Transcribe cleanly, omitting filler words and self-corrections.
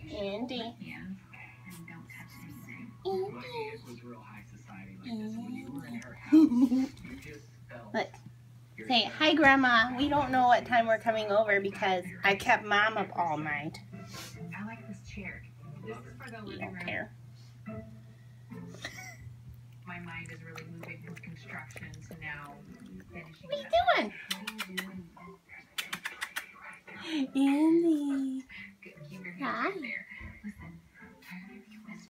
Indy. Look. Say, hi Grandma. We don't know what time we're coming over because I kept Mom up all night. I like this chair. This is for the living room. Don't care. My mind is really moving from construction to now finishing. What are you doing?